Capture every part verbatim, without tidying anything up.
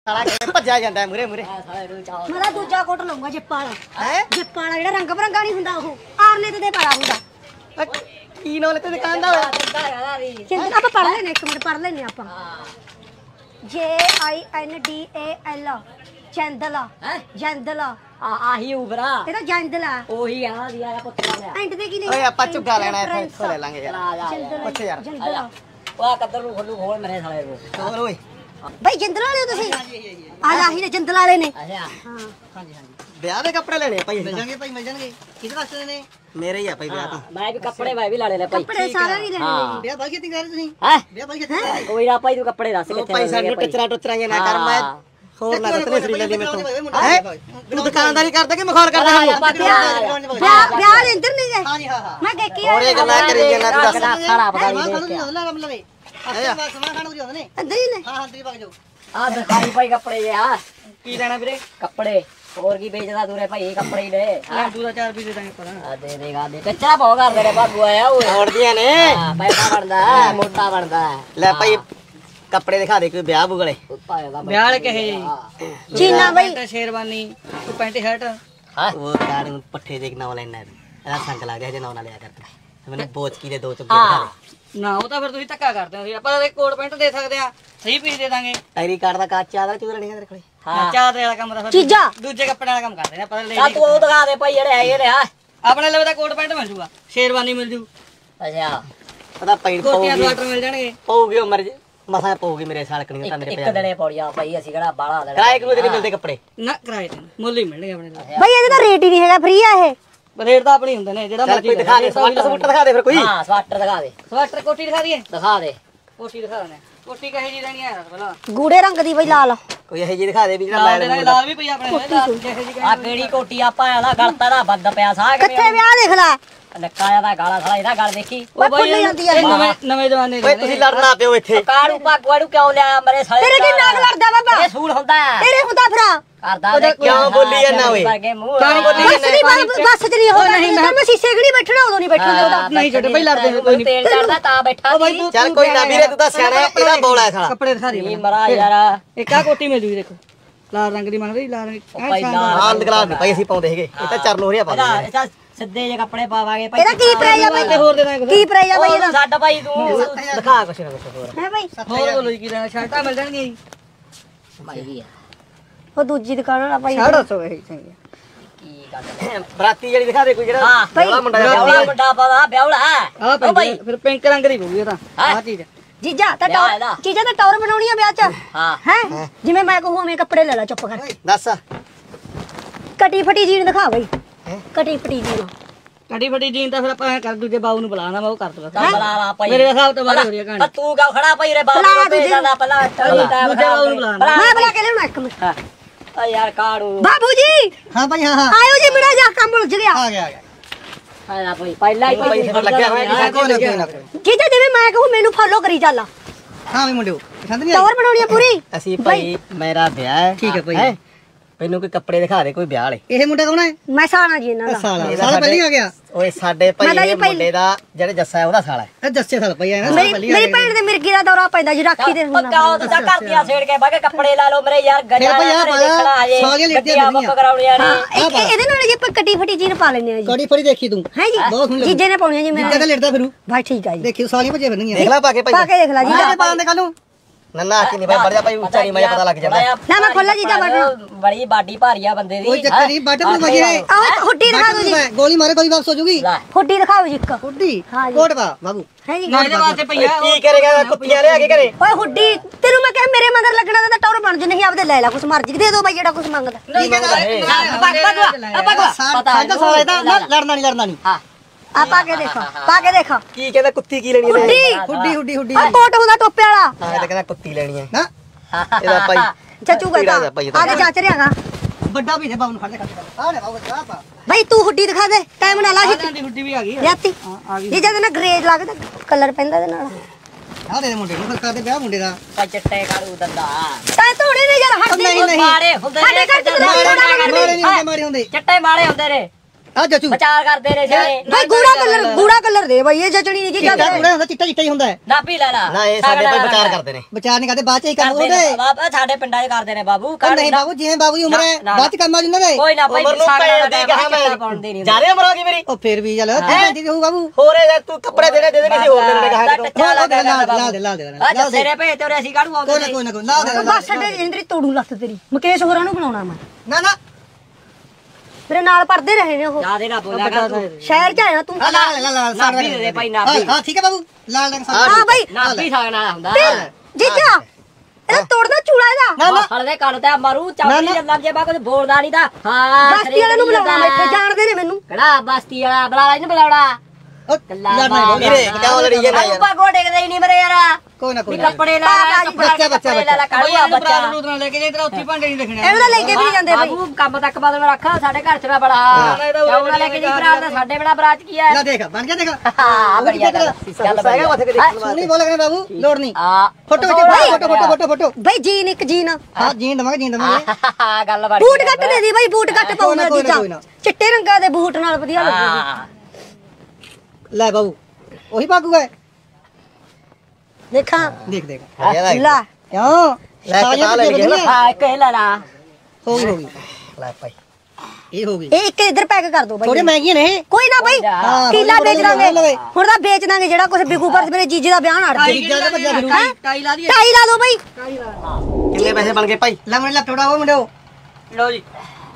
ਭੱਜਿਆ ਜਾਂਦਾ ਮੂਰੇ ਮੂਰੇ ਮੈਂ ਦੂਜਾ ਕੋਟ ਲਊਂਗਾ ਜਿੱਪਾ ਵਾਲਾ ਹੈ ਜਿੱਪਾ ਵਾਲਾ ਜਿਹੜਾ ਰੰਗ ਬਰੰਗਾ ਨਹੀਂ ਹੁੰਦਾ ਉਹ ਆਰਲੇ ਤੇ ਪਾਲਾ ਹੁੰਦਾ ਕੀ ਨੋਲੇ ਤੇ ਦੁਕਾਨ ਦਾ ਚਿੰਤਾ ਆਪਾਂ ਪੜ ਲੈਨੇ ਇੱਕ ਮਿੰਟ ਪੜ ਲੈਨੇ ਆਪਾਂ ਜੇ ਆਈ ਐਨ ਡੀ ਏ ਐਲ ਚੰਦਲਾ ਹੈ ਜੰਦਲਾ ਆਹੀ ਉਬਰਾ ਇਹਦਾ ਜੰਦਲਾ ਉਹੀ ਆ ਦੀ ਆ ਪੁੱਤ ਵਾਲਿਆ ਐਂਡ ਤੇ ਕੀ ਨਹੀਂ ਓਏ ਆਪਾਂ ਝੁੱਗਾ ਲੈਣਾ ਇੱਥੇ ਲੈ ਲਾਂਗੇ ਯਾਰ ਪੁੱਛ ਯਾਰ ਜੰਦਲਾ ਉਹ ਕੱਦਰ ਨੂੰ ਖੋਲੂ ਖੋਲ ਮੇਰੇ ਸਾਲੇ ਨੂੰ ਹੋਰ ਓਏ ਭਾਈ ਜੰਦਲਾ ਵਾਲੇ ਤੁਸੀਂ ਆ ਜਾ ਹੀ ਨੇ ਜੰਦਲਾ ਵਾਲੇ ਨੇ ਅੱਛਾ ਹਾਂ ਹਾਂਜੀ ਹਾਂਜੀ ਵਿਆਹ ਦੇ ਕੱਪੜੇ ਲੈਣੇ ਆ ਭਾਈ ਮਿਲ ਜਾਣਗੇ ਭਾਈ ਮਿਲ ਜਾਣਗੇ ਕਿਹਦੇ ਵਾਸਤੇ ਨੇ ਮੇਰੇ ਹੀ ਆ ਭਾਈ ਵਿਆਹ ਤਾਂ ਮੈਂ ਵੀ ਕੱਪੜੇ ਮੈਂ ਵੀ ਲਾੜੇ ਲੈ ਭਾਈ ਕੱਪੜੇ ਸਾਰੇ ਵੀ ਲੈਣੇ ਨੇ ਵਿਆਹ ਬਾਈ ਕਿੱਥੇ ਕਰ ਰਹੇ ਤੁਸੀਂ ਹੈ ਵਿਆਹ ਬਾਈ ਕਿੱਥੇ ਕਰ ਕੋਈ ਨਾ ਭਾਈ ਤੂੰ ਕੱਪੜੇ ਦੱਸ ਉਹ ਕਿੱਥੇ ਭਾਈ ਸਾਨੂੰ ਟੱਚਰਾ ਟੁੱਚਰਾ ਨਾ ਕਰ ਮੈਂ ਹੋਰ ਨਾ ਤੇਰੇ ਸਰੀ ਲੈ ਲਈ ਮੈਂ ਤੂੰ ਹੈ ਤੂੰ ਦੁਕਾਨਦਾਰੀ ਕਰਦਾ ਕਿ ਮਖੌਲ ਕਰਦਾ ਵਿਆਹ ਵਿਆਹ ਦੇ ਅੰਦਰ ਨਹੀਂ ਗਏ ਹਾਂ ਜੀ ਹਾਂ ਹਾਂ ਮੈਂ ਦੇਖੀ ਹੋਰ ਇਹ ਗੱਲਾਂ ਕਰੀ ਜਾਂਦਾ ਤੂੰ ਦੱਸ ਸਾਰਾ ਪਤਾ ਮਾਂ ਨਹੀਂ ਖਾਣੂ ਨਹੀਂ ਆਉਂਦਾ ਕੰਮ ਲਵੇ ਅੱਛਾ ਬਸ ਮਾਂ ਖਾਣੂ ਨਹੀਂ ਨੇ ਅੰਦਰ ਹੀ ਨੇ ਹਾਂ ਹਾਂ ਤੇਰੀ ਵਗ ਜਾਓ ਆ ਦਿਖਾਈ ਭਾਈ ਕੱਪੜੇ ਜੇ ਆ ਕੀ ਲੈਣਾ ਵੀਰੇ ਕੱਪੜੇ ਹੋਰ ਕੀ ਵੇਚਦਾ ਤੂੰ ਰੇ ਭਾਈ ਇਹ ਕੱਪੜੇ ਹੀ ਲੈ ਲੈ ਤੂੰ ਦਾ ਚਾਰ ਵੀ ਦੇ ਦਾਂਗੇ ਪਰ ਆ ਦੇ ਦੇਗਾ ਦੇ ਕੱਚਾ ਬਹੁਤ ਕਰਦੇ ਰੇ ਬਾਬੂ ਆਇਆ ਓਏ ਹੋੜਦੀਆਂ ਨੇ ਹਾਂ ਪੈਸਾ ਬਣਦਾ ਮੋਟਾ ਬਣਦਾ ਲੈ ਭਾਈ ਕੱਪੜੇ ਦਿਖਾ ਦੇ ਕੋਈ ਵਿਆਹ ਬੁਗਲੇ ਵਿਆਹ ਵਾਲੇ ਕਹੇ ਚੀਨਾ ਬਈ ਸ਼ੇਰਵਾਨੀ ਕੋਈ ਪੈਂਟ ਸ਼ਰਟ ਹਾਂ ਉਹ ਕਾਰ ਨੂੰ ਪੱਠੇ ਦੇ ਨਾਮ ਲੈਣਾ ਇਹਦਾ ਸੰਗ ਲੱਗ ਗਿਆ ਜੇ ਨਾਮ ਨਾ ਲਿਆ ਕਰਦਾ ਮੈਨੂੰ ਬੋਚਕੀ ਦੇ ਦੋ ਚੁੱਕੇ ਦਿਖਾ ਦੇ ਨਾ ਉਹ ਤਾਂ ਫਿਰ ਤੁਸੀਂ ਧੱਕਾ ਕਰਦੇ ਹੋ ਆਪਾਂ ਤਾਂ ਕੋਟ ਪੈਂਟ ਦੇ ਸਕਦੇ ਆ ਸਹੀ ਪੀਸ ਦੇ ਦਾਂਗੇ ਆਈਡੀ ਕਾਰਡ ਦਾ ਕਾਚ ਆਦਾ ਚੂਰਾ ਨਹੀਂ ਤੇਰੇ ਕੋਲੇ ਹਾਂ ਚਾਹ ਦੇ ਵਾਲਾ ਕੰਮ ਦਾ ਫਿਰ ਚੀਜ਼ਾਂ ਦੂਜੇ ਕੱਪੜੇ ਵਾਲਾ ਕੰਮ ਕਰਦੇ ਨੇ ਆਪਾਂ ਲੈ ਆ ਤੂੰ ਉਹ ਦਿਖਾ ਦੇ ਭਾਈ ਜਿਹੜੇ ਹੈਗੇ ਨੇ ਆ ਆਪਣੇ ਲਈ ਤਾਂ ਕੋਟ ਪੈਂਟ ਮਿਲ ਜੂਗਾ ਸ਼ੇਰਵਾਨੀ ਮਿਲ ਜੂ ਅੱਛਾ ਉਹਦਾ ਪੈਂਟ ਕੋਟੀਆਂ ਪਾਉਗੀ ਸਵਾਟਰ ਮਿਲ ਜਾਣਗੇ ਪਾਉਗੀ ਉਮਰ ਚ ਮਸਾਂ ਪਾਉਗੀ ਮੇਰੇ ਸਾਲ ਕਣੀ ਤਾਂ ਮੇਰੇ ਇੱਕ ਪਿਆ ਦਿਨੇ ਪੌੜੀਆਂ ਭਾਈ ਅਸੀਂ ਕਿਹੜਾ ਬਾਲਾ ਦੇਣਾ ਕਿਰਾਏ ਕਿਲੋ ਦੇ ਨਹੀਂ ਮਿਲਦੇ ਕੱਪੜੇ ਨਾ ਕਿਰਾਏ ਤੇ ਮੁੱਲ ਹੀ ਮਿਲਣਗੇ ਆਪਣੇ ਲਈ ਬਈ ਇਹਦਾ ਰੇਟ ਹੀ ਨਹੀਂ ਹੈਗਾ ਫ੍ਰੀ ਆ ਇਹ ਰੇਟ ਤਾਂ ਆਪਣੇ ਹੁੰਦੇ ਨੇ ਜਿਹੜਾ ਚੱਲ ਮਰਜ਼ੀ ਕੋਈ ਦਿਖਾ ਦੇ ਸਵਾਟਰ ਸਵੂਟਰ ਦਿਖਾ ਦੇ ਫਿਰ ਕੋਈ ਹਾਂ ਸਵਾਟਰ ਦਿਖਾ ਦੇ ਸਵਾਟਰ ਕੋਟੀ ਦਿਖਾ ਦਈਏ ਦਿਖਾ ਦੇ ਕੋਟੀ ਦਿਖਾ ਦਿੰਦੇ ਕੋਟੀ ਕਹੇ ਜੀ ਰਹਿਣੀ ਆ ਪਹਿਲਾਂ ਗੂੜੇ ਰੰਗ ਦੀ ਬਈ ਲਾਲ ਕੋਈ ਇਹੋ ਜਿਹੀ ਦਿਖਾ ਦੇ ਵੀ ਜਿਹੜਾ ਲਾਲ ਦੇ ਲੈ ਨਾਲ ਲਾਲ ਵੀ ਪਈ ਆਪਣੇ ਹੋਏ ਲਾਲ ਜਿਹੇ ਜੀ ਆ ਕਿਹੜੀ ਕੋਟੀ ਆਪਾਂ ਆਲਾ ਗਲਤਾ ਦਾ ਬੰਦ ਪਿਆ ਸਾਹ ਕਿੱਥੇ ਵਿਆਹ ਦੇਖ ਲੈ ਨੱਕਾ ਦਾ ਗਾਲਾ ਸਾਲਾ ਇਹਦਾ ਗੱਲ ਦੇਖੀ ਉਹ ਬਾਈ ਭੁੱਲ ਜਾਂਦੀ ਆ ਇਹ ਨਵੇਂ ਨਵੇਂ ਜਵਾਨੇ ਓਏ ਤੁਸੀਂ ਲੜਨਾ ਪਿਓ ਇੱਥੇ ਕਾੜੂ ਪਾਗਵਾੜੂ ਕਿਉਂ ਲਿਆ ਮਰੇ ਸਾਲੇ ਤੇਰੇ ਕੀ ਨਾਗ ਲੜਦਾ ਬਾਬਾ ਇਹ ਸੂਲ ਹੁੰਦਾ ਤੇਰੇ ਹੁੰਦਾ ਫਰਾ ਕਰਦਾ ਦੇ ਕਿਉਂ ਬੋਲੀ ਜਾਂਦਾ ਓਏ? ਕਿਉਂ ਬੋਲੀ ਬਸ ਨਹੀਂ ਬਸ ਚ ਨਹੀਂ ਹੋਦਾ ਨਹੀਂ ਮੈਂ ਸ਼ੀਸ਼ੇ ਗਣੀ ਬੈਠਣਾ ਉਦੋਂ ਨਹੀਂ ਬੈਠਣ ਦੇਦਾ ਨਹੀਂ ਛੋਟੇ ਭਾਈ ਲੜਦੇ ਹੋਏ ਕੋਈ ਨਹੀਂ ਤੇਲ ਚੜਦਾ ਤਾਂ ਬੈਠਾ ਸੀ ਚੱਲ ਕੋਈ ਨਾ ਵੀਰੇ ਤੂੰ ਤਾਂ ਸਿਆਣਾ ਹੈ, ਇਹਦਾ ਬੋਲਾ ਹੈ ਸਾਲਾ ਕੱਪੜੇ ਦਿਖਾ ਨਹੀਂ ਦੇ ਮਰਾ ਯਾਰ ਇੱਕ ਆ ਕੋਟੀ ਮਿਲ ਜੂਗੀ ਦੇਖੋ ਲਾਲ ਰੰਗ ਦੀ ਮੰਗਦੀ ਲਾਲ ਰੰਗ ਉਹ ਭਾਈ ਲਾਲ ਆਹ ਗਲਾਸ ਨਹੀਂ ਭਾਈ ਅਸੀਂ ਪਾਉਂਦੇ ਹੈਗੇ ਇਹ ਤਾਂ ਚਰਨ ਹੋ ਰਿਹਾ ਇਹਦਾ ਪਾਉਂਦੇ ਇਹਦਾ ਸਿੱਧੇ ਜੇ ਕੱਪੜੇ ਪਾਵਾਂਗੇ ਭਾਈ ਇਹਦਾ ਕੀ ਪ੍ਰਾਈਸ ਆ ਤੇ ਬਈ ਹੋਰ ਦੇ ਦਾਂਗੇ ਕੀ ਪ੍ਰਾਈਸ ਆ ਬਈ ਇਹਦਾ ਛੱਡ ਭਾਈ ਤੂੰ ਦਿਖਾ ਕੁਛ ਨਾ ਕੁਛ ਹੋਰ ਹੈ ਬਈ ਹੋਰ ਬੋਲੋ ਜੀ ਕੀ ਲੈਣਾ ਸ਼ਰਟਾਂ ਮਿਲ ਜਾਣਗੀਆਂ ਜੀ ਭਾਈ ਵੀ ਆ ਉਹ ਦੂਜੀ ਦੁਕਾਨ ਵਾਲਾ ਭਾਈ ਸਾਢੇ ਸੌ ਇਹ ਚੰਗੀ ਕੀ ਗੱਲ ਬਰਾਤੀ ਜਿਹੜੀ ਦਿਖਾ ਦੇ ਕੋਈ ਜਿਹੜਾ ਹਾਂ ਵਿਆਹ ਮੁੰਡਾ ਜਿਹਾ ਬਿਆਉਲਾ ਮੁੰਡਾ ਪਤਾ ਬਿਆਉਲਾ ਆ ਉਹ ਭਾਈ ਫਿਰ ਪਿੰਕ ਰੰਗ ਦੀ ਪਊਗੀ ਇਹ ਤਾਂ ਆ ਚੀਜ਼ ਜੀਜਾ ਤਾਂ ਵਿਆਹ ਟੌਰ ਇਹਦਾ। ਚੀਜ਼ਾਂ ਤਾਂ ਟੌਰ ਬਣਾਉਣੀ ਆ ਵਿਆਹ ਚ ਹਾਂ ਹੈ ਜਿਵੇਂ ਮੈਂ ਕਹੂੰ ਉਵੇਂ ਕੱਪੜੇ ਲੈ ਲੈ ਚੁੱਪ ਕਰ ਦੱਸ ਕਟੀ ਫਟੀ ਜੀਨ ਦਿਖਾ ਬਈ ਹੈਂ? ਕਟੀ ਫਟੀ ਜੀਨ ਕਟੀ ਫਟੀ ਜੀਨ ਤਾਂ ਫਿਰ ਆਪਾਂ ਐਂ ਕਰ ਦੂਜੇ ਬਾਊ ਨੂੰ ਬੁਲਾਣਾ ਮੈਂ ਉਹ ਕਰ ਦੂਗਾ ਤਾਂ ਬੁਲਾ ਲਾ ਭਾਈ ਮੇਰੇ ਹਿਸਾਬ ਤੋਂ ਬਾਹਰ ਹੋ ਰਹੀ ਹੈ ਆ ਕਹਾਣੀ ਤੂੰ ਕਿਉਂ ਖੜਾ ਭਾਈ ਰੇ ਬਾਬੂ ਬੁਲਾ ਨੂੰ ਦੂਜੇ ਭੇਜਦਾ ਦਾ ਪਹਿਲਾਂ ਟੜੀ ਟਾਈਮ ਦੂਜੇ ਬਾਊ ਨੂੰ ਬੁਲਾਣਾ ਮੈਂ ਬੁਲਾ ਕੇ ਲਿਆਉਣਾ ਇੱਕ ਮਿੰਟ ਆ ਯਾਰ ਕਾੜੂ ਬਾਬੂ ਜੀ ਹਾਂ ਭਾਈ ਹਾਂ ਹਾਂ ਆਇਓ ਜੀ ਮੇਰਾ ਜਾ ਕੰਮ ਉਲਝ ਗਿਆ ਆ ਗਿਆ ਆ ਗਿਆ ਆ ਭਾਈ ਪਹਿਲਾਂ ਹੀ ਭਾਈ ਫਿਰ ਲੱਗਿਆ ਹੋਇਆ ਕਿਸੇ ਕੋਈ ਨਾ ਕੋਈ ਨਾ ਕੋਈ। ਜੀਜਾ ਜਿਵੇਂ ਮੈਂ ਕਹੂੰ ਮੈਨੂੰ ਫੋਲੋ ਕਰੀ ਚੱਲ ਹਾਂ ਵੀ ਮੁੰਡਿਓ ਪਸੰਦ ਨਹੀਂ ਆਈ ਟੌਰ ਬਣਾਉਣੀ ਆ ਪੂਰੀ ਅਸੀਂ ਭਾਈ ਮੇਰਾ ਵਿਆਹ ਹੈ ਠੀਕ ਹੈ ਭਾਈ। ਹੈਂ? ਮੈਨੂੰ ਕੋਈ ਕੱਪੜੇ ਦਿਖਾ ਦੇ ਕੋਈ ਵਿਆਹ ਵਾਲੇ ਇਹ ਮੁੰਡਾ ਕੌਣ ਹੈ ਮੈਂ ਸਾਣਾ ਜੀ ਇਹਨਾਂ ਦਾ ਸਾਲਾ ਇਹਦਾ ਸਾਲਾ ਪਹਿਲੀ ਆ ਗਿਆ ਓਏ ਸਾਡੇ ਭਾਈ ਮੈਂ ਤਾਂ ਜੀ ਇਹ ਪਹਿਲੀ- ਮੁੰਡੇ ਦਾ ਜਿਹੜੇ ਜੱਸਾ ਹੈ ਉਹਦਾ ਸਾਲਾ ਹੈ ਇਹ ਦੱਸੇ ਸਾਲ ਪਈ ਆ ਨਾ ਸਾਲਾ ਮੇਰੀ ਪਹਿਲੀ ਆ ਮੇਰੀ ਗਿਆ ਭੈਣ ਦੇ ਮਿਰਗੀ ਦਾ ਦੌਰਾ ਪੈਂਦਾ ਜੀ ਰਾਖੀ ਦੇ ਹੁੰਦਾ ਪੱਕਾ ਤਾਂ ਕਰਦੀਆਂ ਛੇੜ ਕੇ ਬਾਗੇ ਕੱਪੜੇ ਲਾ ਲਓ ਮੇਰੇ ਯਾਰ ਗੱਡੀਆਂ ਫਿਰ ਭਾਈ ਆਹ ਦੇਖਣਾ ਹਜੇ ਸਾਰੀਆਂ ਲਿਖਤੀਆਂ ਗੱਡੀਆਂ ਬੁੱਕ ਦੇਣੀਆਂ। ਕਰਾਉਣੀਆਂ ਨੇ ਹਾਂ ਇੱਕ ਇਹਦੇ ਨਾਲ ਜੇ ਆਪਾਂ ਕਟੀ ਫਟੀ ਜੀਨ ਪਾ ਲੈਂਦੇ ਆ ਜੀ ਕੜੀ ਫੜੀ ਦੇਖੀ ਤੂੰ ਹੈ ਜੀ ਬਹੁਤ ਸੋਹਣੀ ਜੀਜੇ ਨੇ ਪਾਉਣੀ ਆ ਜੀ ਜਿੱਦਾਂ ਮੈਂ ਦਾ ਲੜਦਾ ਫਿਰੂ ਭਾਈ ਠੀਕ ਆ ਜੀ ਦੇਖੀ ਸਾਲੀਆਂ ਭੱਜੇ ਫਿਰਨਗੀਆਂ ਦੇਖ ਲੈ ਪਾ ਕੇ ਪਾ ਭਾਈ ਕੇ ਦੇਖ ਲੈ ਜੀ ਕਿਹਦੇ ਪਾਣ ਦੇ ਕੱਲ ਨੂੰ ਨੰਨਾ ਆਖੀ ਨਹੀਂ ਭਾਈ ਬੜ ਜਾ ਭਾਈ ਉੱਚਾ ਨਹੀਂ ਮੈਂ ਪਤਾ ਲੱਗ ਜਾਂਦਾ ਨਾ ਮੈਂ ਖੋਲਾ ਜੀਜਾ ਬਟਨ ਬੜੀ ਬਾਡੀ ਭਾਰੀ ਆ ਬੰਦੇ ਦੀ ਕੋਈ ਚੱਕਰ ਨਹੀਂ ਬਾਟਾ ਨੂੰ ਵਜੇ ਆਹ ਹੁੱਡੀ ਦਿਖਾ ਦਿਓ ਜੀ ਗੋਲੀ ਮਾਰੇ ਕੋਈ ਵਾਪਸ ਹੋ ਜੂਗੀ ਲੈ ਹੁੱਡੀ ਦਿਖਾਓ ਜੀ ਇੱਕ ਉੱਡੀ ਹਾਂ ਜੀ। ਕੋਟ ਵਾ ਬਾਬੂ ਹੈ ਜੀ ਇਹਦੇ ਵਾਸਤੇ ਪਈ ਆ ਕੀ ਕਰੇਗਾ ਕੁੱਤੀਆਂ ਲਿਆ ਕੇ ਘਰੇ ਓਏ ਹੁੱਡੀ ਤੈਨੂੰ ਮੈਂ ਕਿਹਾ ਮੇਰੇ ਮਗਰ ਲੱਗਣਾ ਤਾਂ ਟੌਰ ਬਣ ਜੂ ਨਹੀਂ ਆਪਦੇ ਲੈ ਲੈ ਕੁਛ ਮਰਜ਼ੀ ਦੇ ਦੋ ਬਾਈ ਜਿਹੜਾ ਕੁਛ ਮੰਗਦਾ ਨਹੀਂ ਸਾਡਾ ਸਾਲਾ ਇਹਦਾ ਨਾ ਲੜਨਾ ਨਹੀਂ ਲੜਨਾ ਨਹੀਂ ਹਾਂ ਆ ਪਾ ਕੇ ਦੇਖੋ ਪਾ ਕੇ ਦੇਖੋ ਕੀ ਕਹਿੰਦਾ ਕੁੱਤੀ ਕੀ ਲੈਣੀ ਹੈ ਹੁੱਡੀ ਹੁੱਡੀ ਹੁੱਡੀ ਹੁੱਡੀ ਆ ਕੋਟ ਹੁੰਦਾ ਟੋਪੇ ਵਾਲਾ ਹਾਂ ਇਹ ਤਾਂ ਕਹਿੰਦਾ ਕੁੱਤੀ ਲੈਣੀ ਹੈ ਨਾ ਇਹਦਾ ਭਾਈ ਚਾਚੂ ਕਹਤਾ ਭਾਈ ਇਹਦਾ। ਆਗੇ ਚਾਚ ਰਿਆਗਾ ਵੱਡਾ ਵੀ ਨੇ ਬਾਬੂ ਨੂੰ ਫੜ ਕੇ ਕੱਟ ਆ ਨੇ ਬਾਬੂ ਆ ਪਾ ਬਾਈ ਤੂੰ ਹੁੱਡੀ ਦਿਖਾ ਦੇ ਟਾਈਮ ਨਾਲ ਲਾ ਆਹ ਦੀ ਹੁੱਡੀ ਵੀ ਆ ਗਈ ਜਾਤੀ ਇਹ ਜਦ ਨਾ ਗ੍ਰੇਜ ਲੱਗਦਾ ਕਲਰ ਪੈਂਦਾ ਇਹਦੇ ਨਾਲ ਆ ਦੇ ਮੁੰਡੇ ਨੂੰ ਫਿਰ ਕਰਦੇ ਵਿਆਹ ਮੁੰਡੇ ਦਾ ਭਾਈ ਚਿੱਟੇ ਕਾੜੂ ਦੰਦਾ ਤਾਂ ਧੋਣੇ ਨੇ ਯਾਰ ਹਟਦੇ ਨਹੀਂ ਨਹੀਂ ਮਾਰੇ ਹੁੰਦੇ ਸਾਡੇ ਘਰ ਚ ਤਾਂ ਮਾਰੇ ਥੋੜਾ ਮਾਰੇ ਨਹੀਂ ਹੁੰਦੇ ਮਾਰੇ ਹੁੰਦੇ ਚਿੱਟੇ ਮਾਰੇ ਹੁੰਦੇ ਨੇ ਆ ਜਚੂ ਵਿਚਾਰ ਕਰਦੇ ਨੇ ਸਾਰੇ ਭਾਈ ਗੂੜਾ ਕਲਰ ਗੂੜਾ ਕਲਰ ਦੇ ਭਾਈ ਇਹ ਜਚਣੀ ਨਹੀਂ ਕੀ ਚਿੱਟਾ ਕਰਦੇ ਪੂਰਾ ਹੁੰਦਾ ਚਿੱਟਾ ਚਿੱਟਾ ਹੀ ਹੁੰਦਾ ਹੈ ਨਾ ਪੀ ਲੈ ਲਾ ਨਾ ਇਹ ਸਾਡੇ ਭਾਈ ਵਿਚਾਰ ਕਰਦੇ ਨੇ ਵਿਚਾਰ ਨਹੀਂ ਕਰਦੇ ਬਾਅਦ ਚ ਹੀ ਕੰਮ ਕਰਦੇ ਉਹਦੇ ਨੇ ਬਾਬਾ ਸਾਡੇ ਪਿੰਡਾਂ 'ਚ ਕਰਦੇ ਨੇ ਬਾਬੂ ਉਹ ਨਹੀਂ ਬਾਬੂ ਜਿਵੇਂ ਬਾਬੂ ਦੀ ਉਮਰ ਹੈ ਨਾ, ਨਾ, ਬਾਅਦ ਚ ਕੰਮ ਆ ਜੁੰਦਾ ਦੇ ਕੋਈ ਨਾ ਭਾਈ ਉਮਰ ਨੂੰ ਸਾਗਣਾ ਭੈਣ ਦਾ ਦੀ ਟਾਈਮ ਕਹਾ ਚਿੱਟਾ ਮੈਂ ਪਾਉਣ ਦੀ ਨਹੀਂ ਜਾਰੇ ਉਮਰ ਹੋ ਗਈ ਮੇਰੀ ਉਹ ਫੇਰ ਵੀ ਚੱਲ ਤੇਰੇ ਦੀ ਹੋਊ ਬਾਬੂ ਹੋਰ ਇਹ ਤੂੰ ਕੱਪੜੇ ਦੇਣੇ ਦੇ ਦੇ ਕਿਸੇ ਹੋਰ ਦੇਣੇ ਕਹਾ ਲਾ ਲਾ ਦੇ ਲਾ ਦੇ ਲਾ ਦੇ ਅੱਜ ਤੇਰੇ ਭੇਜ ਤੇ ਅਸੀਂ ਕਾੜੂ ਆਉਂਦੇ ਕੋਈ ਨਾ ਕੋਈ ਨਾ ਕੋਈ ਨਾ ਲਾ ਦੇ ਬਸ ਸਾਡੇ ਇੰਦਰੀ ਤੋੜੂ ਲੱਤ ਤੇਰੀ ਮੁਕੇਸ਼ ਹੋਰਾਂ ਨੂੰ ਬਣਾਉਣਾ ਮੈਂ ਨਾ ਨਾ ਮੇਰੇ ਨਾਲ ਪੜਦੇ ਰਹੇ ਨੇ ਉਹ ਜਾ ਦੇ ਨਾ ਬੋਲਿਆ ਕਰ ਤੂੰ ਸ਼ਹਿਰ ਚ ਆਇਆ ਤੂੰ ਲਾ ਲਾ ਲਾ ਲਾ ਨਾਭੀ ਦੇ ਦੇ ਭਾਈ ਨਾਭੀ ਹਾਂ ਠੀਕ ਹੈ ਬਾਬੂ ਲਾ ਲੈ ਹਾਂ ਭਾਈ ਨਾਭੀ ਸਾਗਣਾ ਵਾਲਾ ਹੁੰਦਾ ਜੀਜਾ ਇਹਦਾ ਤੋੜਦਾ ਚੂੜਾ ਇਹਦਾ ਨਾ ਹਲ ਦੇ ਕੰਨ ਤੇ ਮਾਰੂ ਚਾਪੀ ਜੰਨਾ ਜੇ ਬਾ ਕੁਝ ਬੋਲਦਾ ਨਹੀਂ ਤਾਂ ਹਾਂ ਬਸਤੀ ਵਾਲਿਆਂ ਨੂੰ ਬੁਲਾਉਣਾ ਮੈਂ ਇੱਥੇ ਜਾਣਦੇ ਨੇ ਮੈਨੂੰ ਕਿਹੜਾ ਬਸਤੀ ਵਾਲਾ ਬੁਲਾ ਇਹਨੂੰ ਬੁਲਾਉਣਾ ਲੜਨਾ ਵੀਰੇ ਕਿਉਂ ਲੜੀ ਜਾਂਦਾ ਯਾਰ ਆਪਾਂ ਗੋਡੇ ਕਦੇ ਹੀ ਨਹੀਂ ਮਰੇ ਯਾਰ ਕੋਈ ਨਾ ਕੋਈ ਵੀ ਨਾ ਕੱਪੜੇ ਲਾ ਬੱਚਾ ਬੱਚਾ ਲਾ ਕਾੜੂਆ ਬੱਚਾ ਰੂਤ ਨਾਲ ਲੈ ਕੇ ਜਾਈ ਤੇਰਾ ਉੱਥੇ ਭਾਂਡੇ ਨਹੀਂ ਦੇਖਣੇ ਇਹਨੂੰ ਤਾਂ ਲੈ ਕੇ ਵੀ ਨਹੀਂ ਜਾਂਦੇ ਭਾਈ ਬਾਬੂ ਕੰਮ ਤੱਕ ਬਦਲ ਰੱਖ ਸਾਡੇ ਘਰ ਚ ਨਾ ਬੜਾ ਕਿਉਂ ਲੈ ਕੇ ਜੀ ਬਰਾਤ ਦਾ ਸਾਡੇ ਬੜਾ ਬਰਾਤ ਕੀ ਹੈ ਲੈ ਦੇਖ ਬਣ ਗਿਆ ਦੇਖ ਹਾਂ ਬੜੀਆ ਗੱਲ ਗੱਲ ਹੈਗਾ ਉੱਥੇ ਕਿ ਸੁਣੀ ਬੋਲ ਕੇ ਬਾਬੂ ਲੋੜ ਨਹੀਂ ਆ ਫੋਟੋ ਵਿੱਚ ਫੋਟੋ ਫੋਟੋ ਫੋਟੋ ਫੋਟੋ ਭਾਈ ਜੀਨ ਇੱਕ ਜੀਨ ਹਾਂ ਜੀਨ ਦਵਾਂਗੇ ਜੀਨ ਦਵਾਂਗੇ ਗੱਲ ਬੜੀ ਬੂਟ ਕੱਟ ਦੇ ਦੀ ਭਾਈ ਬੂਟ ਕੱਟ ਪਾਉ ਮੇਰਾ ਕੋਈ ਨਾ, ਜੀਜਾ ਕੋਈ ਨਾ। ਚਿੱਟੇ ਰੰਗਾਂ ਦੇ ਬੂਟ ਨਾਲ ਵਧੀਆ ਲੱਗੂਗੀ ਹਾਂ ਲੈ ਬਾਬੂ ਉਹੀ ਬਾਗੂ ਹੈ ਦੇਖਾਂ ਦੇਖ ਦੇਖ ਲੈ ਕਿਉਂ ਲੈ ਕਟਾ ਲੈ ਗਏ ਨਾ ਹਾਂ ਕਹਿ ਲੈ ਲਾ ਹੋ ਗਈ ਹੋ ਗਈ ਲੈ ਭਾਈ ਇਹ ਹੋ ਗਈ ਇਹ ਇੱਕ ਇੱਧਰ ਪੈਕ ਕਰ ਦੋ ਥੋੜੇ ਭਾਈ ਮਹਿੰਗੀਆਂ ਨੇ ਕੋਈ ਨਾ ਭਾਈ ਹਾਂ, ਕੀਲਾ ਥੋੜ੍ਹੀ ਵੇਚ ਦਾਂਗੇ ਲਵੇ। ਹੁਣ ਤਾਂ ਵੇਚ ਦਾਂਗੇ ਜਿਹੜਾ ਕੁਝ ਬਿਕੂ ਪਰ ਮੇਰੇ ਜੀਜੇ ਦਾ ਵਿਆਹ ਅੜ ਢਾਈ ਕਿੱਲਾ ਦਾ ਭੱਜਿਆ ਫਿਰੂ। ਟਾਈ ਲਾ ਦੀ ਢਾਈ ਲਾ ਦੋ ਭਾਈ ਕਿੰਨੇ ਪੈਸੇ ਬਣ ਗਏ ਭਾਈ ਲੈ ਮੇਰੇ ਲੈਪਟਾਪ ਉਹ ਮੁੰਡਿਓ ਲਓ ਜੀ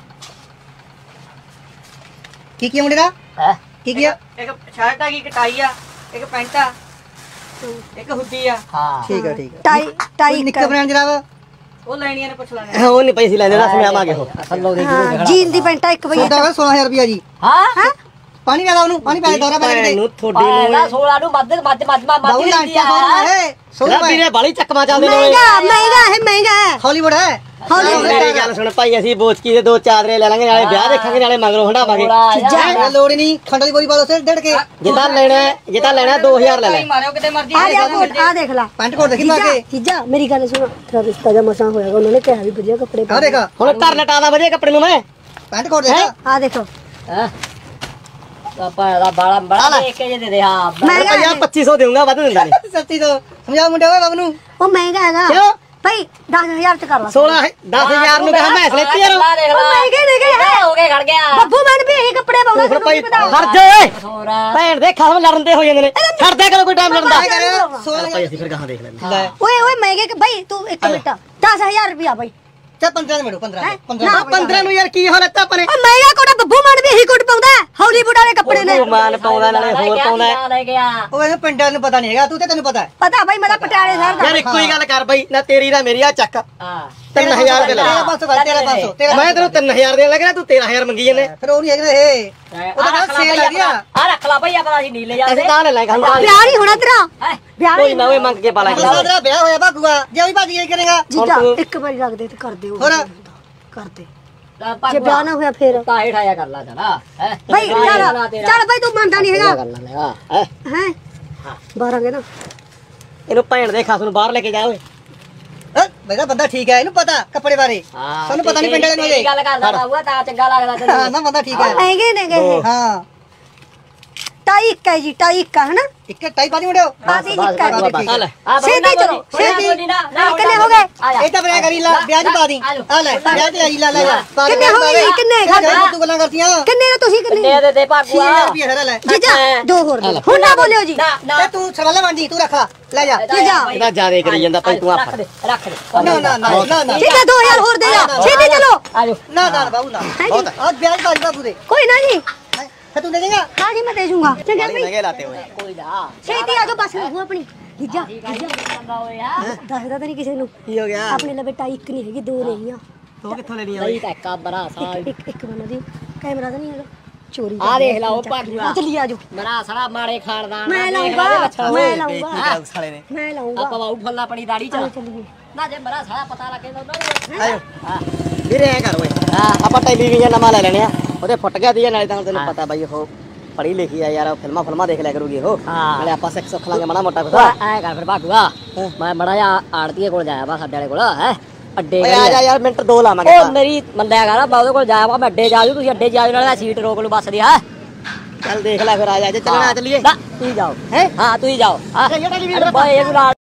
ਕੀ ਕੀ ਮੁੰਡੇ ਦਾ ਹੈ ਕੀ ਕੀ ਆ ਇੱਕ ਸ਼ਰਟ ਆ ਗਈ ਕਟਾਈ ਆ ਇੱਕ ਪੈਂਟ ਆ ਇੱਕ ਹੁੱਡੀ ਆ ਹਾਂ ਠੀਕ ਆ ਠੀਕ ਆ ਟਾਈ ਟਾਈ ਨਿੱਕਾ ਬ੍ਰਾਂਡ ਜਰਾਬ ਉਹ ਲੈਣੀਆਂ ਨੇ ਪੁੱਛ ਲਾਂਗੇ ਉਹ ਨਹੀਂ ਪੈਸੇ ਲੈਂਦੇ ਦੱਸ ਮੈਂ ਆਵਾਂਗੇ ਹੋ ਥੱਲੋਂ ਦੇ ਹਾਂ ਜੀਨ ਦੀ ਪੈਂਟਾ ਇੱਕ ਭਾਈ ਸੌਦਾ ਸੋਲਾਂ ਹਜ਼ਾਰ ਰੁਪਿਆ ਜੀ ਹਾਂ ਪਾਣੀ ਪਿਆ ਉਹਨੂੰ ਪਾਣੀ ਪਿਆ ਦੌਰਾ ਪੈ ਗਿਆ ਨੂੰ ਥੋੜੀ ਪਾਇਆ ਸੋਲਾ ਨੂੰ ਮੱਧ ਮੱਧ ਮੱਧ ਮੱਧ ਬਾਬੂ ਲਾਂਟਾ ਸੌਦਾ ਹੈ ਸੌਦਾ ਨੂੰ ਵੀਰੇ ਬਾਲੀ ਚੱਕਮਾ ਚੱਲਦੇ ਨੇ ਓਏ ਮਹਿੰਗਾ ਮਹਿੰਗਾ ਹੈ ਮਹਿੰਗਾ ਹੈ ਹਾਲੀਵੁੱਡ ਹੈ ਮੇਰੀ ਗੱਲ ਸੁਣ ਭਾਈ ਅਸੀਂ ਬੋਚਕੀ ਦੇ ਦੋ ਚਾਦਰੇ ਲੈ ਲਾਂਗੇ ਨਾਲੇ ਵਿਆਹ ਦੇਖਾਂਗੇ ਨਾਲੇ ਮਗਰੋਂ ਹੰਡਾਵਾਂਗੇ ਚੀਜ਼ਾਂ ਲੋੜ ਨਹੀਂ ਖੰਡ ਦੀ ਬੋਰੀ ਪਾ ਦੋ ਸਿਰ ਡੜ ਕੇ ਜਿੱਦਾਂ ਲੈਣਾ ਜਿੱਦਾਂ ਲੈਣਾ ਦੋ ਹਜ਼ਾਰ ਲੈ ਲੈ ਮਾਰਿਓ ਕਿਤੇ ਮਰਜੀ ਆ ਜਾ ਕੋਟ ਆ ਦੇਖ ਲੈ ਪੈਂਟ ਕੋਟ ਦੇਖੀ ਪਾ ਕੇ ਜੀਜਾ ਮੇਰੀ ਗੱਲ ਸੁਣ ਤੇਰਾ ਰਿਸ਼ਤਾ ਜਾਂ ਮਸਾਂ ਹੋਇਆਗਾ ਉਹਨਾਂ ਨੇ ਕਿਹਾ ਵੀ ਵਧੀਆ ਕੱਪੜੇ ਆ ਦੇਖ ਹੁਣ ਘਰ ਲਟਾਦਾ ਵਧੀਆ ਕੱਪੜੇ ਨੂੰ ਮੈਂ ਪੈਂਟ ਕੋਟ ਦੇਖ ਆ ਦੇਖੋ ਆਪਾਂ ਦਾ ਬਾਲਾ ਬੜਾ ਦੇਖ ਕੇ ਜੇ ਦੇ ਦੇ ਹਾਂ ਮਹਿੰਗਾ ਰੁਪਈਆ ਪੱਚੀ ਸੌ ਦੇਊਂਗਾ ਵੱਧ ਦਿੰਦਾ ਨਹੀਂ ਸੱਤੀ ਤੋਂ ਸਮਝਾਓ ਮੁੰਡੇ ਓਏ ਬਾਬੂ ਨੂੰ ਉਹ ਮਹਿੰਗਾ ਹੈਗਾ ਕਿਉਂ ਭਾਈ ਦਸ ਹਜ਼ਾਰ ਚ ਕਰ ਲਾ ਸੋਲਾਂ ਦਸ ਹਜ਼ਾਰ ਨੂੰ ਕਹਾਂ ਮੈਂ ਲੈਤੀ ਯਾਰ ਦੇਖ ਉਹ ਮਹਿੰਗੇ ਨੇ ਕਿ ਹੋ ਕੇ ਖੜ ਗਿਆ ਬੱਬੂ ਮਨ ਵੀ ਇਹੀ ਕੱਪੜੇ ਪਾਉਂਦਾ ਫਿਰ ਭਾਈ ਪਤਾ ਹਰ ਜੇ ਸੋਰਾ ਭੈਣ ਦੇ ਖਸਮ ਲੜਨ ਦੇ ਹੋ ਜਾਂਦੇ ਨੇ ਛੱਡਦਾ ਕਦੋਂ ਕੋਈ ਟਾਈਮ ਲੜਦਾ ਸੋਲਾਂ ਭਾਈ ਅਸੀਂ ਫਿਰ ਕਹਾਂ ਦੇਖ ਲੈਂਦੇ ਲੈ ਓਏ ਓਏ ਮਹਿੰਗੇ ਕਿ ਭਾਈ ਤੂੰ ਇੱਕ ਮਿੰਟ ਦਸ ਹਜ਼ਾਰ ਰੁਪਿਆ ਭਾਈ ਚਾ ਪੰਦਰਾਂ ਦੇ ਮਿੰਟੋ ਪੰਦਰਾਂ ਹੈਂ? ਪੰਦਰਾਂ ਨਾ, ਪੰਦਰਾਂ ਨੂੰ ਯਾਰ ਕੀ ਹੋ ਲੱਤਾ ਪਰੇ ਉਹ ਮਹਿੰਗਾ ਕੋਟਾ ਬੱਬੂ ਮਨ ਵੀ ਇਹੀ ਕੋਟ ਪਾਉਂਦਾ ਹਾਲੀਵੁੱਡ ਵਾਲੇ ਕੱਪੜੇ ਨੇ ਮਾਨ ਪਾਉਂਦਾ ਨਾਲੇ ਹੋਰ ਪਾਉਂਦਾ ਲੈ ਗਿਆ ਉਹ ਇਹਨੂੰ ਪਿੰਡਾਂ ਨੂੰ ਪਤਾ ਨਹੀਂ ਹੈਗਾ ਤੂੰ ਤੇ ਤੈਨੂੰ ਪਤਾ ਹੈ ਪਤਾ ਭਾਈ ਮੈਂ ਤਾਂ ਪਟਿਆਲੇ ਸ਼ਹਿਰ ਦਾ ਯਾਰ ਇੱਕੋ ਹੀ ਗੱਲ ਕਰ ਬਾਈ ਨਾ ਤੇਰੀ ਨਾ ਮੇਰੀ ਆ ਚੱਕ ਹਾਂ ਤਿੰਨ ਹਜ਼ਾਰ ਦੇ ਲੈ ਤੇਰਾ ਪੰਜ ਸੌ ਕਰ ਤੇਰਾ ਪੰਜ ਸੌ ਤੇਰਾ ਮੈਂ ਤੈਨੂੰ ਤਿੰਨ ਹਜ਼ਾਰ ਦੇਣ ਲੱਗਾ ਤੂੰ ਤੇਰਾਂ ਹਜ਼ਾਰ ਮੰਗੀ ਜਾਂਦੇ ਫਿਰ ਉਹ ਨਹੀਂ ਹੈਗਾ ਇਹ ਉਹਦਾ ਕਹਿੰਦਾ ਸੇਲ ਲੱਗ ਗਿਆ ਆ ਰੱਖ ਲਾ ਭਾਈ ਆਪਣਾ ਅਸੀਂ ਨੀਲੇ ਜਾਂਦੇ ਅਸੀਂ ਤਾਂ ਲੈ ਲਾਂਗੇ ਹਾਂ ਵਿਆਹ ਨਹੀਂ ਹੋਣਾ ਤੇਰਾ ਵਿਆਹ ਕੋਈ ਨਾ ਓਏ ਮੰਗ ਕੇ ਪਾ ਲਾਂਗੇ ਅਗਲਾ ਤੇਰਾ ਵਿਆਹ ਹੋਇਆ ਭਾਗੂਆ ਜੇ ਵੀ ਭਾਜੀ ਇਹ ਕਰੇਗਾ ਜੀਜਾ ਇੱਕ ਵਾਰੀ ਰੱਖ ਦੇ ਤੇ ਕਰ ਦੇ ਉਹ ਹੋਰ? ਕਰ ਦੇ ਪਰ ਜੇ ਵਿਆਹ ਨਾ ਹੋਇਆ ਫੇਰ ਤਾਂ ਹੀ ਠਾਇਆ ਕਰ ਲਾ ਜਰਾ ਹੈ ਭਾਈ ਚੱਲ ਚੱਲ ਭਾਈ ਤੂੰ ਮੰਨਦਾ ਨਹੀਂ ਹੈਗਾ ਕਰ ਲੈਗਾ ਹੈ ਹੈ ਬਾਰਾਂਗੇ ਨਾ ਇਹਨੂੰ ਭੈਣ ਦੇ ਖਾਸ ਨੂੰ ਬਾਹਰ ਲੈ ਕੇ ਜਾ ਓਏ ਮੇਰਾ ਬੰਦਾ ਠੀਕ ਹੈ ਇਹਨੂੰ ਪਤਾ ਕੱਪੜੇ ਬਾਰੇ ਸਾਨੂੰ ਪਤਾ ਨਹੀਂ ਪਿੰਡ ਵਾਲੇ ਨੂੰ ਇਹ ਗੱਲ ਕਰਦਾ ਬਾਬੂਆ ਤਾਂ ਚੰਗਾ ਲੱਗਦਾ ਤੈਨੂੰ ਹਾਂ ਨਾ ਬੰਦਾ ਠੀਕ ਹੈ ਮਹਿੰਗੇ ਨੇ ਗਏ ਹਾਂ ਟਾਈ ਇੱਕ ਹੈ ਜੀ ਟਾਈ ਇੱਕ ਹੈ ਹਨਾ ਇੱਕ ਟਾਈ ਪਾ ਦੀ ਮੁੰਡਿਓ ਬਾਦੀ ਇੱਕ ਹੈ ਆ ਲੈ ਛੇਤੀ ਚਲੋ ਛੇਤੀ ਨਾ ਨਾ ਕਿੰਨੇ ਹੋ ਗਏ ਇਹ ਤਾਂ ਬਣਾ ਕਰੀ ਲਾ ਵਿਆਹ ਦੀ ਪਾ ਦੀ ਆ ਲੈ ਵਿਆਹ ਤੇ ਆਈ ਲਾ ਲੈ ਜਾ ਕਿੰਨੇ ਹੋ ਗਏ ਕਿੰਨੇ ਤੂੰ ਗੱਲਾਂ ਕਰਤੀਆਂ ਕਿੰਨੇ ਨੇ ਤੁਸੀਂ ਕਿੰਨੇ ਦੇ ਦੇ ਦੇ ਛੇ ਭਾਗੂਆ ਹਜ਼ਾਰ ਰੁਪਏ ਸਾਰਾ ਲੈ ਜੀਜਾ ਦੋ ਹੋਰ ਦੇ ਹੁਣ ਨਾ ਬੋਲਿਓ ਜੀ ਨਾ ਨਾ ਤੇ ਤੂੰ ਸਵਾਲਾ ਮੰਡੀ ਤੂੰ ਰੱਖ ਲਾ ਲੈ ਜਾ ਜੀਜਾ ਇਹਦਾ ਜ਼ਿਆਦਾ ਕਰੀ ਜਾਂਦਾ ਭਾਈ ਤੂੰ ਆ ਰੱਖ ਦੇ ਰੱਖ ਦੇ ਨਾ ਨਾ ਨਾ ਨਾ ਨਾ ਜੀਜਾ ਦੋ ਹਜ਼ਾਰ ਹੋਰ ਦੇ ਜਾ ਛੇਤੀ ਚਲੋ ਆਜੋ ਨਾ ਨਾ ਬਾਬੂ ਨਾ ਬਹੁਤ ਆ ਵਿਆਹ ਦੀ ਬਾਜੀ ਬਾਬੂ ਦੇ ਕੋਈ ਨਾ ਜੀ ਹੈ ਤੂੰ ਦੇ ਦੇਗਾ ਹਾਂ ਜੀ ਮੈਂ ਦੇ ਜੂੰਗਾ ਚੰਗਾ ਭਾਈ ਲਗੇ ਲਾਤੇ ਹੋਏ ਕੋਈ ਨਾ ਛੇਤੀ ਆ ਜਾਓ ਬਸ ਉਹ ਆਪਣੀ ਜੀਜਾ ਚੰਗਾ ਹੋਇਆ ਦੱਸਦਾ ਤਾਂ ਨਹੀਂ ਕਿਸੇ ਨੂੰ ਕੀ ਹੋ ਗਿਆ ਆਪਣੇ ਲਵੇ ਟਾਈ ਇੱਕ ਨਹੀਂ ਹੈਗੀ ਦੋ ਰਹੀਆਂ ਤੂੰ ਕਿੱਥੋਂ ਲੈਣੀ ਆ ਨਹੀਂ ਤਾਂ ਇੱਕ ਬੜਾ ਸਾਲ ਇੱਕ ਇੱਕ ਬਣਾ ਦਿਓ ਕੈਮਰਾ ਤਾਂ ਨਹੀਂ ਹੈਗਾ ਚੋਰੀ ਆ ਦੇਖ ਲਾ ਉਹ ਭਾਗੂਆ ਚੱਲੀ ਆ ਜਾਓ ਮੇਰਾ ਸਾਰਾ ਮਾੜੇ ਖਾਨਦਾਨ ਮੈਂ ਦੇਖ ਲਾ ਲਾਉਂਗਾ ਇਹਦੇ ਮੈਂ ਬੇਇੱਜ਼ਤੀ ਲਾਉਂਗਾ ਕਰਾਉ ਸਾਲੇ ਨੇ ਮੈਂ ਲਾਉਂਗਾ ਆਪਾਂ ਬਾਉ ਫੱਲਾ ਆਪਣੀ ਦਾੜੀ ਚ ਚੱਲੀਏ ਨਾ ਜੇ ਮੇਰਾ ਸਾਰਾ ਪਤਾ ਲੱਗੇ ਤਾਂ ਉਹਨਾਂ ਨੂੰ ਆਇਓ ਵੀਰੇ ਐ ਕਰ ਓਏ ਆਪਾਂ ਟੈਲੀਵਿਜ਼ਨ ਨਵਾਂ ਲੈ ਲੈਣੇ ਆ ਉਹਦੇ ਫੁੱਟ ਗਿਆ ਦੀ ਨਾਲੇ ਤਾਂ ਤੈਨੂੰ ਪਤਾ ਬਾਈ ਉਹ ਪੜ੍ਹੀ ਲਿਖੀ ਆ ਯਾਰ ਫਿਲਮਾਂ ਫਿਲਮਾਂ ਦੇਖ ਲਿਆ ਕਰੂਗੀ ਉਹ ਨਾਲੇ ਆਪਾਂ ਸਿੱਖ ਸੁੱਖ ਲਾਂਗੇ ਮਾੜਾ ਮੋਟਾ ਕੁਛ ਐ ਕਰ ਫਿਰ ਭਾਗੂਆ ਮੈਂ ਮੜਾ ਜਾ ਆੜਤੀਏ ਕੋਲ ਜਾਇਆ ਵਾ ਸਾਡੇ ਵਾਲੇ ਕੋਲ ਹੈ ਅੱਡੇ ਓਏ ਆ ਜਾ ਯਾਰ ਮਿੰਟ ਦੋ ਲਾਵਾਂਗੇ ਉਹ ਮੇਰੀ ਮੰਨਿਆ ਕਰ ਮੈਂ ਉਹਦੇ ਕੋਲ ਜਾਇਆ ਮੈਂ ਅੱਡੇ ਜਾ ਜੂ ਤੁਸੀਂ ਅੱਡੇ ਜਾ ਜੂ ਨਾਲੇ ਸੀਟ ਰੋਕ ਲੂ ਬੱਸ ਦੀ ਹਾਂ ਚੱਲ ਦੇਖ ਲੈ ਫਿਰ ਆ ਜਾ ਜੇ ਚੱਲਣਾ ਚੱਲੀਏ ਨਾ ਤੁਸੀਂ ਜਾਓ ਹੈ ਹਾਂ ਤੁਸੀਂ ਜਾਓ ਹਾਂ ਇਹ ਟੈਲੀਵਿਜ਼ਨ ਬਾਈ ਇਹ ਨਾਲ